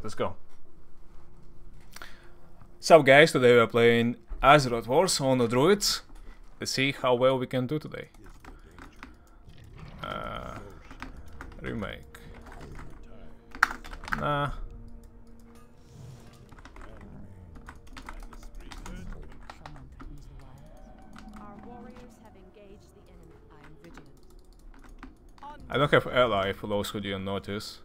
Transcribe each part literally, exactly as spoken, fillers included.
let's go. So guys, today we are playing Azeroth Wars on the Druids. Let's see how well we can do today. Uh, remake. Nah. I don't have ally for those who didn't notice.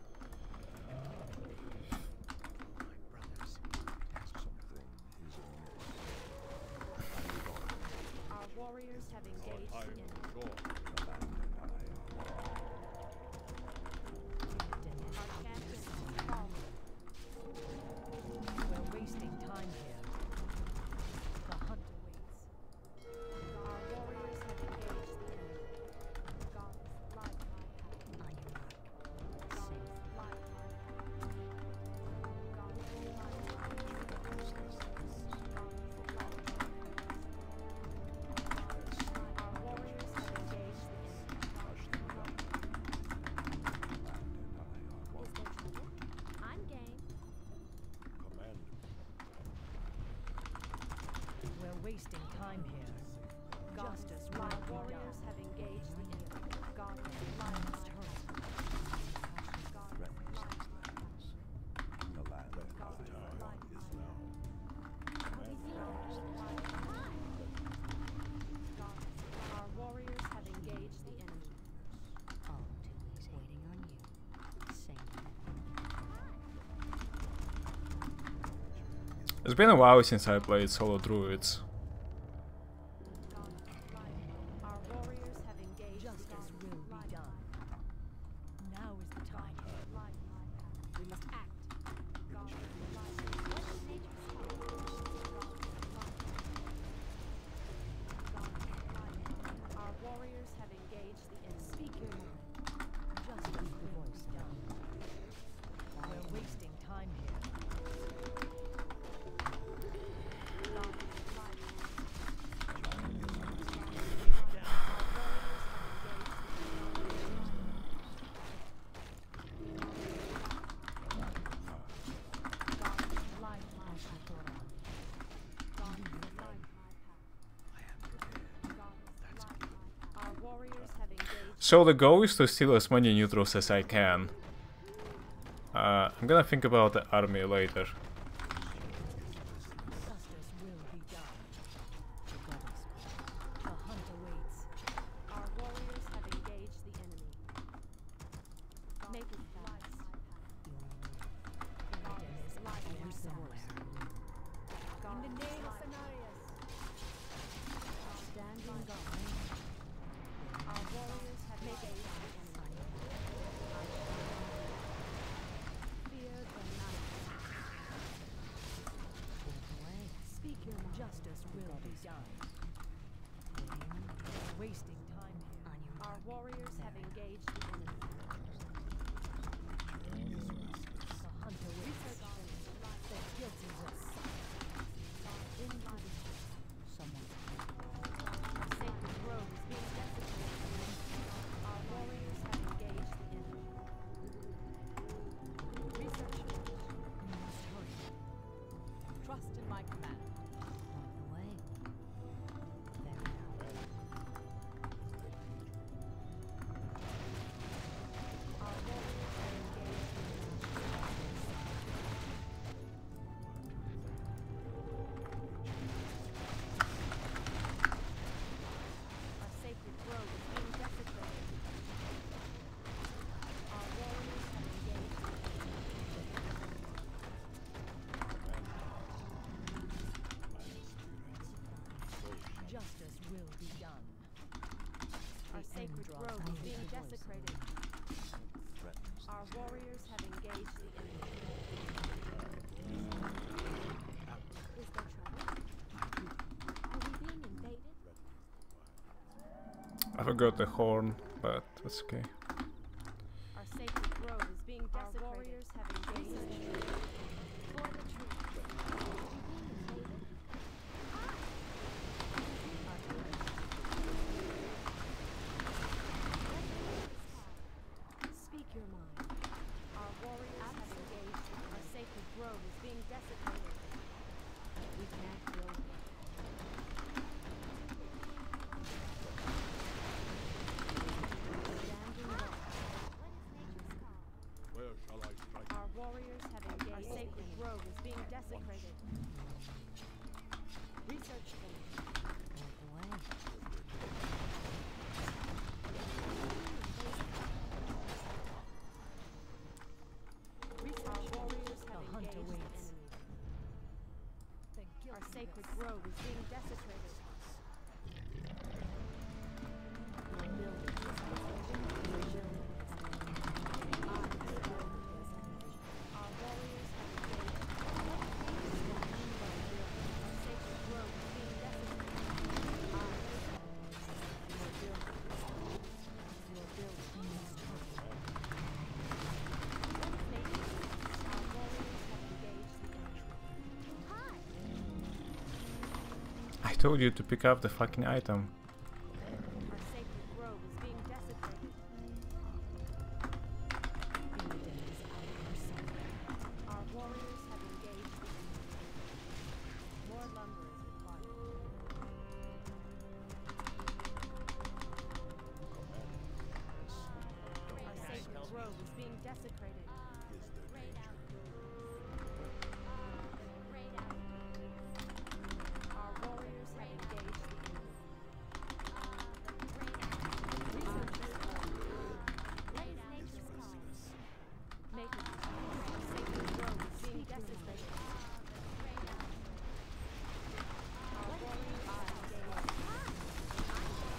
Wasting time here. Justice will be warriors have engaged the enemy. God lies turret. The land of time is now. Our warriors have engaged the enemy. All is waiting on you. Sing. It's been a while since I played solo druids. So the goal is to steal as many neutrals as I can. Uh, I'm gonna think about the army later. Justice will be done. Wasting time here. Our warriors have engaged the enemy. The hunter waits. The guilty will suffer. Someone. Sacred grove is being desecrated. Our warriors have engaged the enemy. Research. You must hurry. Trust in my command. Justice will be done. Our sacred grove is being desecrated. Our warriors have engaged the enemy. Is there trouble? Are we being invaded? I forgot the horn, but that's okay. Our sacred grove is being desecrated. Our warriors have engaged. For the truth. Speak your mind. Our warriors have engaged. Our being desecrated. Our warriors have engaged. Our sacred grove is being desecrated. I told you to pick up the fucking item. Our sacred grove is being desecrated. Our warriors have engaged the enemy. More lumber is required. Our sacred grove is being desecrated. Our warriors have engaged the enemy. Make it. Our sacred grove is being desecrated. Our warriors have engaged.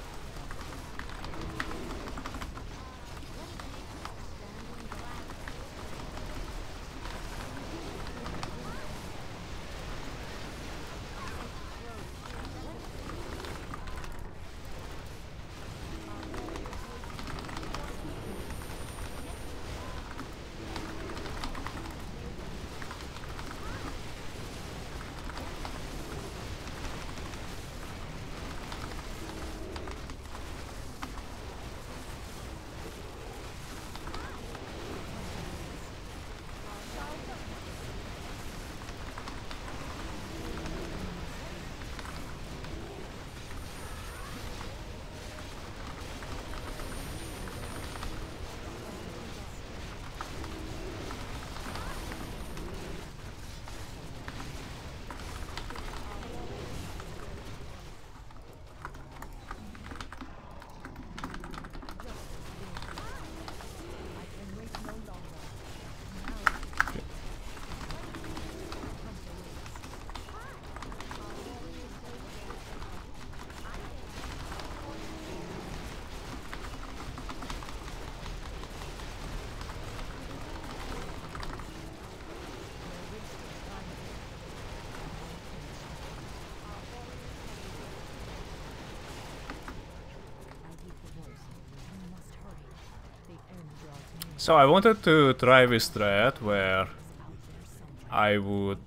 So I wanted to try this strat where I would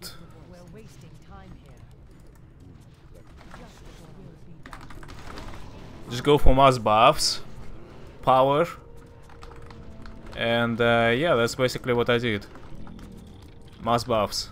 just go for mass buffs, power, and uh, yeah, that's basically what I did. Mass buffs.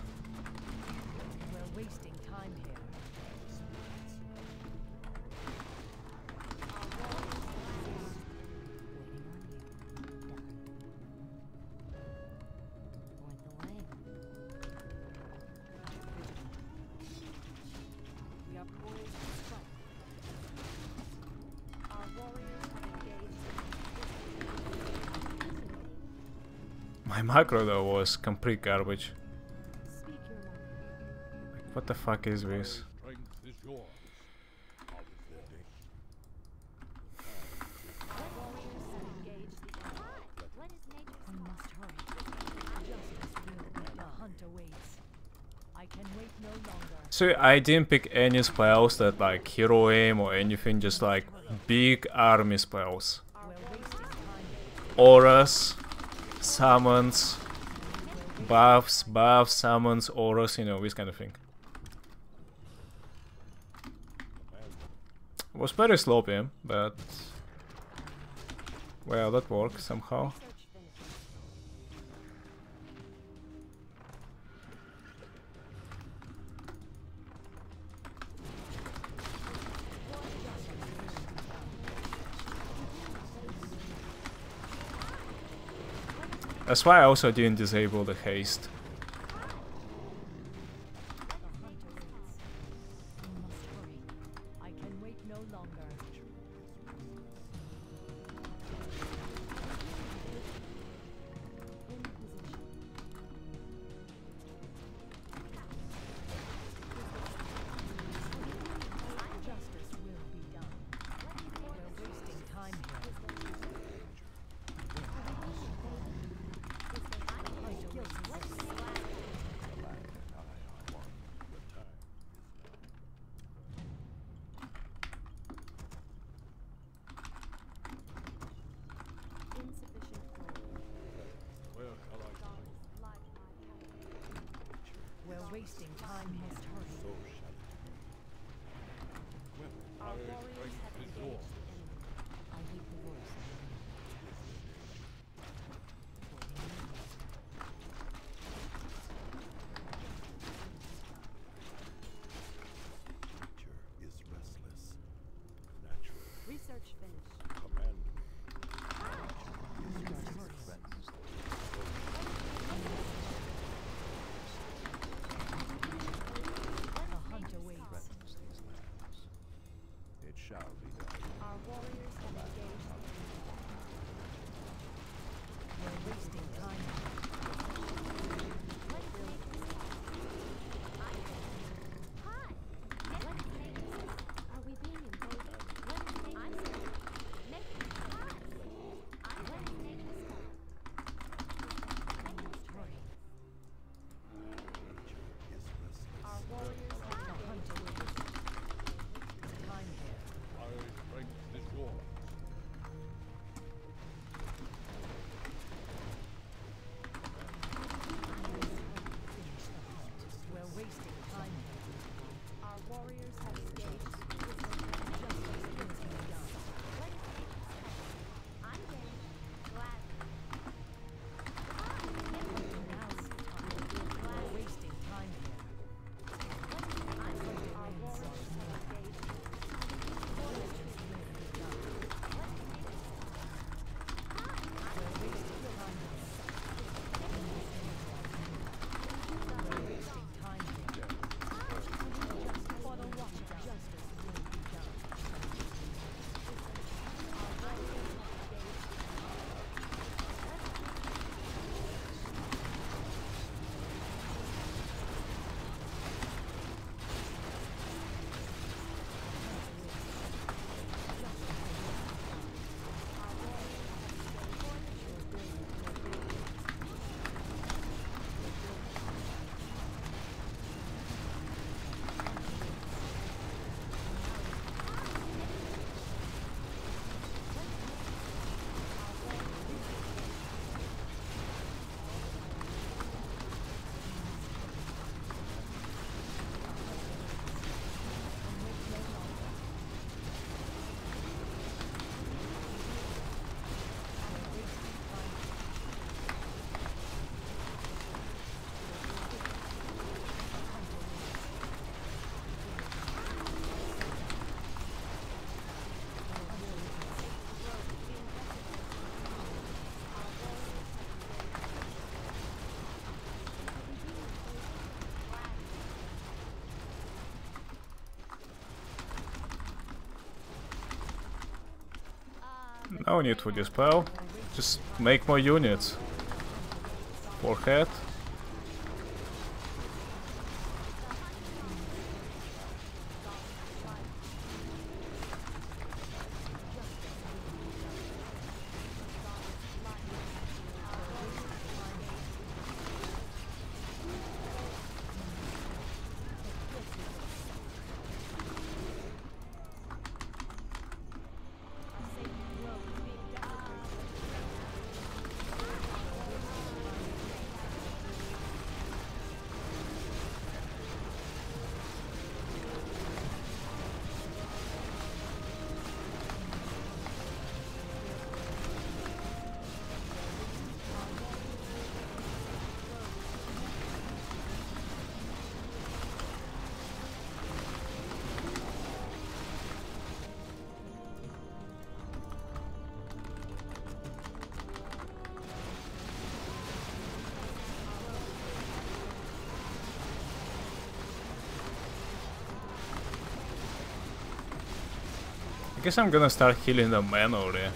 My macro though was complete garbage. Like, what the fuck is this? So I didn't pick any spells that like hero aim or anything, just like big army spells. Auras, summons, buffs, buffs, summons, auras, you know, this kind of thing. It was very sloppy, but well, that worked somehow. That's why I also didn't disable the haste. wasting time here. So shall it be. Well, Our I warriors have strike this engaged door. the enemy. I heed the voice of the Nature is restless. Natural. Research finished. Command me. The hunt awaits. These lands. It shall be done. Our warriors have engaged the enemy. We're wasting time. Let's make this I Hi! Let's make this Are we being invaded? Let's make I'm this Make this Hi! I Let's make this Nature is restless. Our warriors have The hunt engaged the awaits. enemy. Time here. I strike this door. Finish the hunt. We're wasting time here. Our warriors have engaged the enemy. Justice needs to be done. Let's make this I'm game. Gladly. Now's the time. We're wasting time here. I'm going Our warriors have engaged the enemy. Justice needs to be done. We're wasting time here. We're wasting time here. For the Watcher, justice will be done. Our warriors have engaged the enemy. No need for dispel. Just make more units. Forehead. I guess I'm gonna start healing the manually.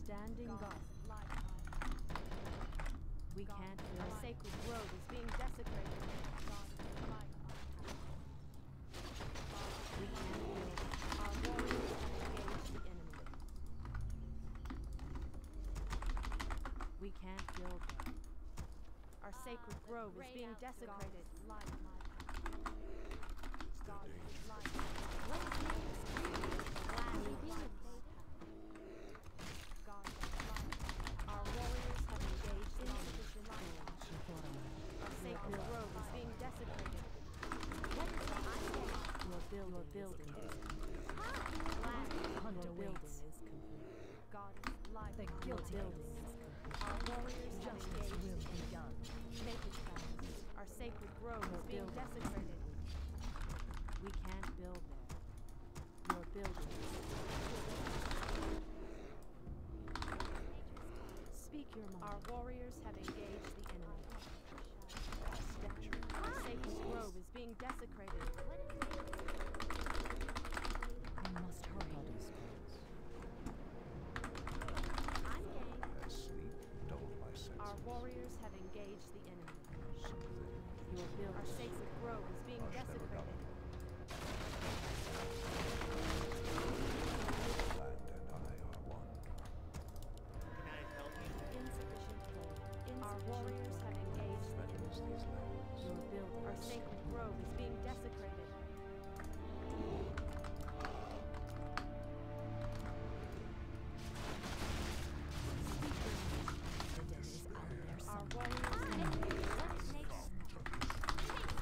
Standing guard. We can't Our build. sacred grove is being desecrated. We can't build. Our warriors have engaged the enemy. We can't build there. Our sacred grove is being desecrated. Our warriors have engaged the enemy. Our sacred grove is being desecrated. Your build, your building is Hunter your building waits. is complete. God is life. The guilty building is complete. Our warriors have Justice engaged will the be enemy. done. Make it fast. Our sacred grove Your is being building is desecrated. complete. We can't build there. Your building is Speak your mind. Our warriors have engaged the enemy. Our sacred grove is being desecrated. We must hurry. I'm game. As sleep dulled my senses. Our warriors have engaged the enemy. Something Your building Our sacred grove is being Hush, never desecrated. land and I are one. Insufficient flow. Our warriors have engaged the enemy. Threatens these lands. Your building Our sacred grove is being desecrated. The den is out there Our somewhere. warriors have engaged the enemy.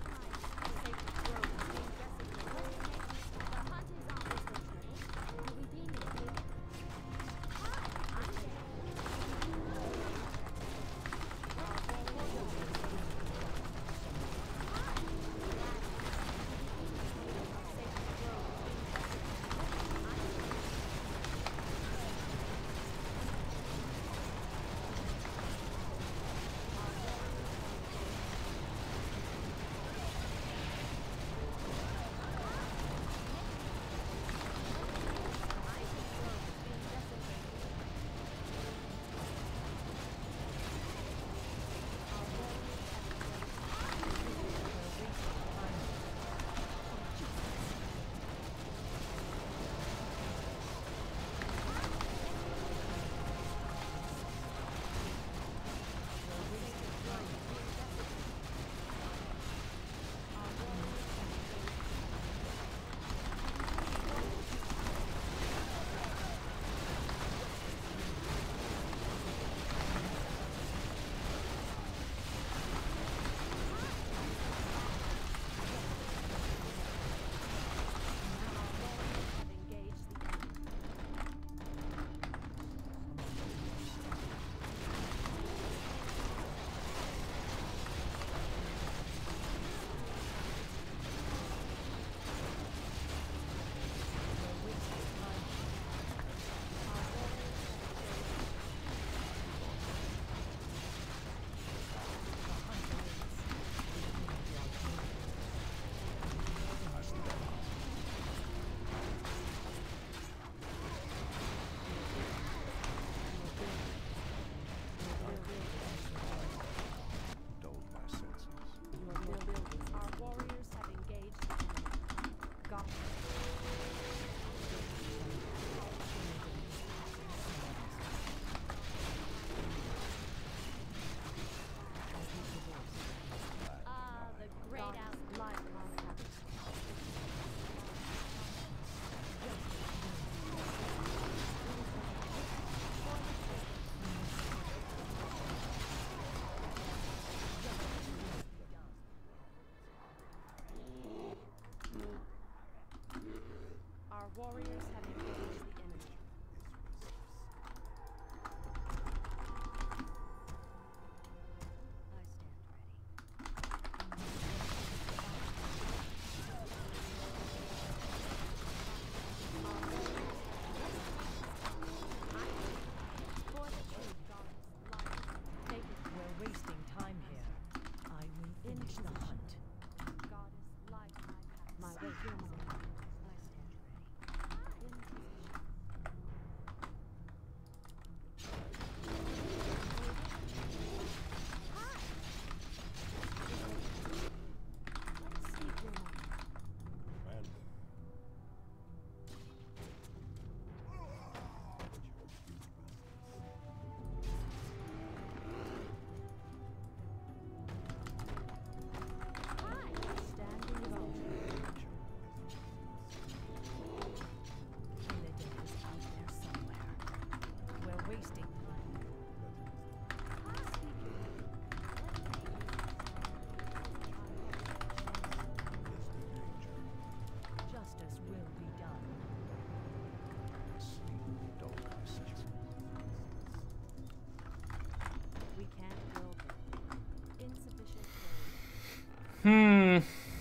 Hmm.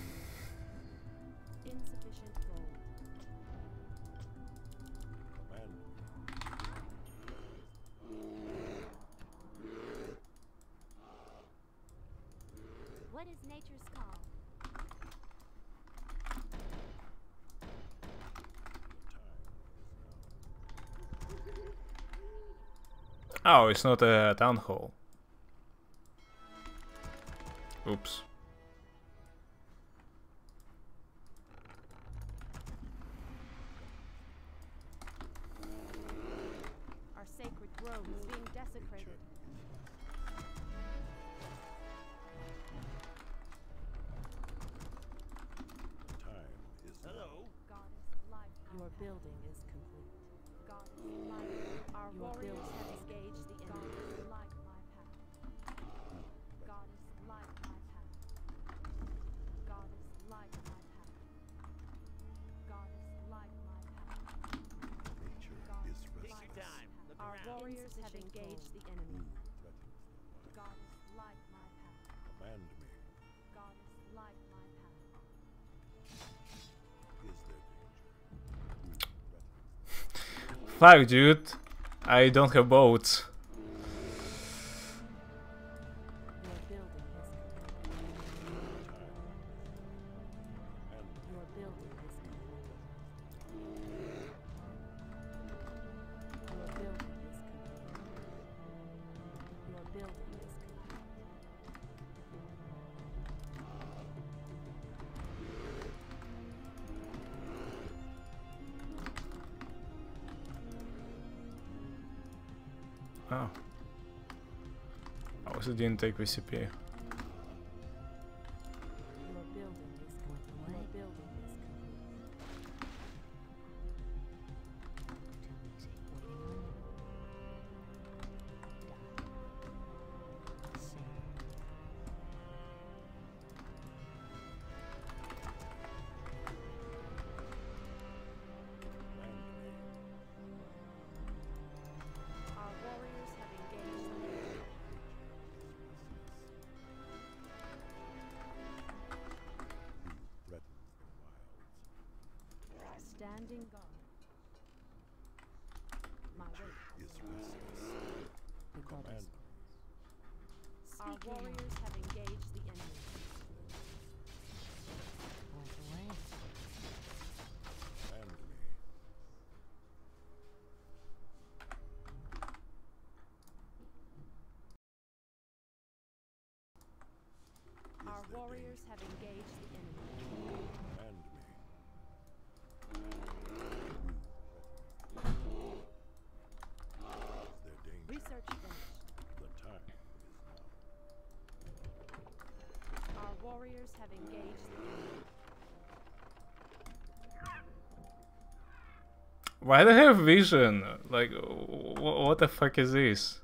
Insufficient gold. Command. What is nature's call? Oh, it's not a town hall. Oops. Our sacred grove is being desecrated. Time is Hello. Goddess, life. Your building is complete. Goddess, life. Our Your warriors building have is engaged the enemy. Goddess, light my path. Goddess, light my path. Goddess, light my path. Goddess, light my path. nature Goddess, is light restless. my time. path. Look Our around. warriors have Insufficient engaged gold. the enemy. Threatens the wise. Goddess, light my path. Command me. Goddess, light my path. Is there danger? Who threatens? Fuck, dude. I don't have boats. Your building is complete. And Your building is complete. Your building is complete. Your building is complete. Oh. I also didn't take V C P. Your building is complete. Your building is complete. Our warriors have engaged the enemy. threatens the wilds. Standing guard. My wait. Is restless. The Command. Our warriors have engaged the enemy. Command me. Is Our there warriors danger? have engaged the enemy. Command me. Is there danger? Research finished. The time is now. Our warriors have engaged the enemy. Why do I have vision? Like, wh what the fuck is this?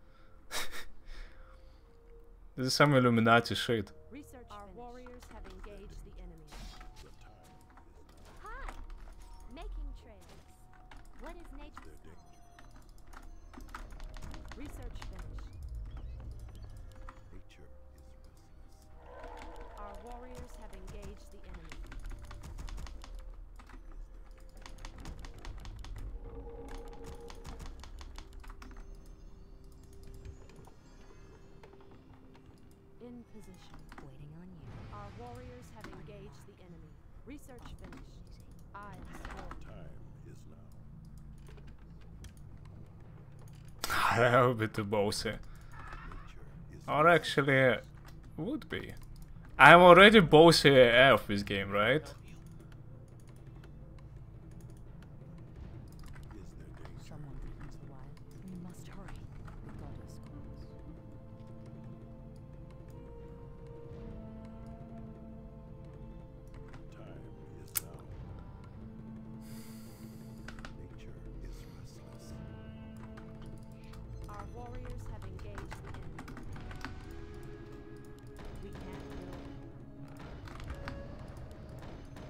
This is some Illuminati shit. Research Our finished. warriors have engaged the enemy. The time is now. Hi! Making trails. What is Is nature's there call? danger? Research finished. Nature is restless. Our warriors have engaged the enemy. In position. Waiting on you. Our warriors have engaged the enemy. Research finished. I am sworn. Time is now. That would be too bossy. Nature is Or actually, would be. I'm already bossy A F this game, right? Is there danger? Someone threatens the wild. We must hurry. The goddess calls. Time is now. Nature is restless. Our warriors have engaged the enemy. We can't build.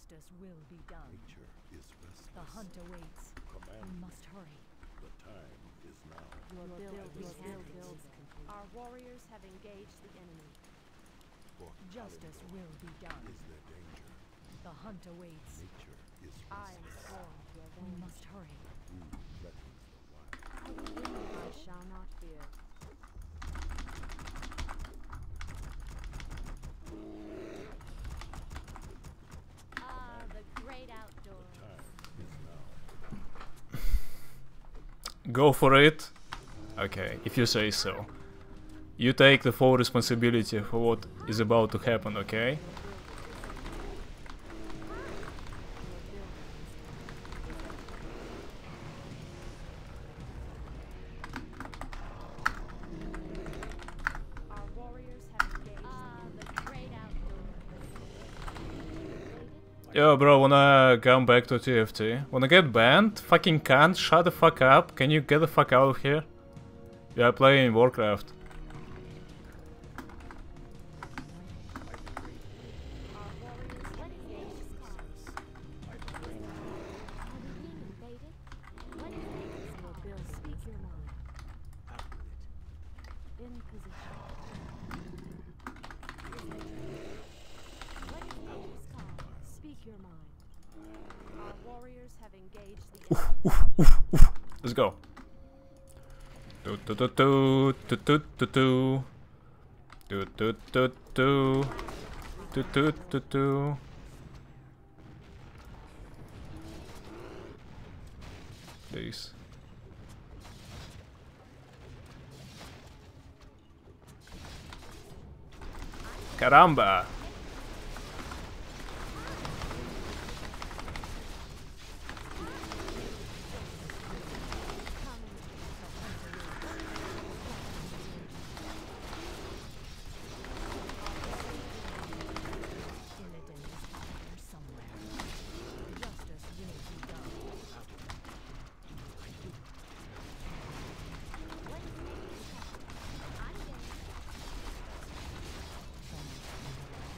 Justice will be done. Nature is restless. The hunt awaits. We Command. must hurry. The time is now. Your Your build, build your is build, complete. build complete. Our warriors have engaged the enemy. For Justice Kalimdor will be done. is there danger. The hunt awaits. Nature is I am restless. sworn to We avenge. must hurry. Who threatens the wild? I shall not fear. Ah, the great outdoors. Time is now. Go for it. Okay, if you say so. You take the full responsibility for what is about to happen, okay? Our warriors have engaged Ah, the great outdoors. Yo, bro, wanna come back to T F T? Wanna get banned? Fucking can't. Shut the fuck up. Can you get the fuck out of here? We are playing Warcraft. Our warriors What is Nature's cause? Are we being invaded? What is Nature's your cause? build. Speak your mind. In position. What is Nature's cause? Speak your mind. Our warriors have engaged the enemy. Let's go. Do do do do do do do do do do do do do do do do. Please. Caramba! Illidan is out there somewhere. Justice will be done. What is Nature's cause? I'm game. From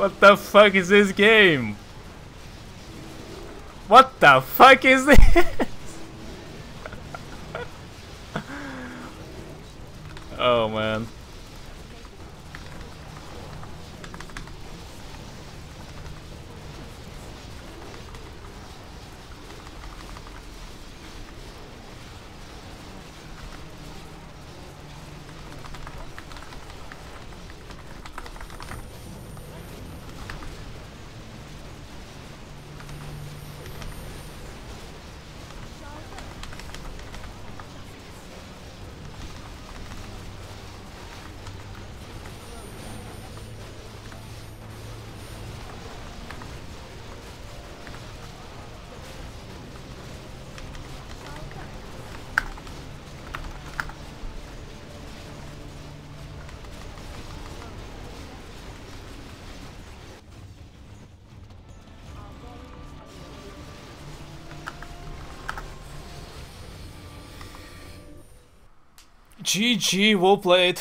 What the fuck is this game? What the fuck is this? Oh man. G G, well played.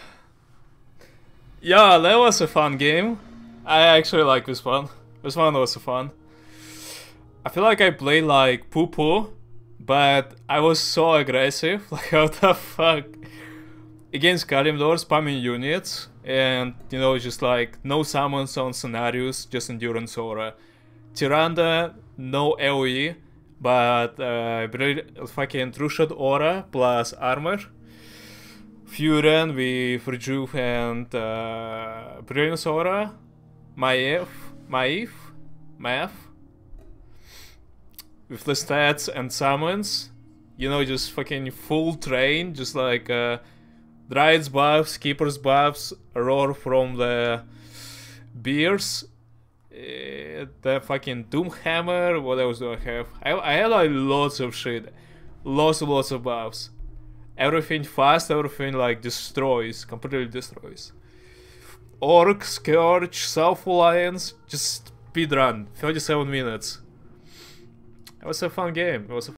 Yeah, that was a fun game. I actually like this one. This one was fun. I feel like I played like poo poo, but I was so aggressive. Like, what the fuck? Against Kalimdor, spamming units, and you know, just like no summons on scenarios, just endurance aura. Tyrande, no AoE, but uh, fucking true shot aura plus armor. Furen with Rejuve and uh, Brilliance Aura, Maef, Maef, Maef, with the stats and summons, you know, just fucking full train, just like uh, Dryad's buffs, Keeper's buffs, Roar from the Beers, uh, the fucking Doomhammer, what else do I have? I, I had like lots of shit, lots and lots of buffs. Everything fast, everything like destroys, completely destroys. Orc, Scourge, South Alliance, just speedrun, thirty-seven minutes. It was a fun game, it was a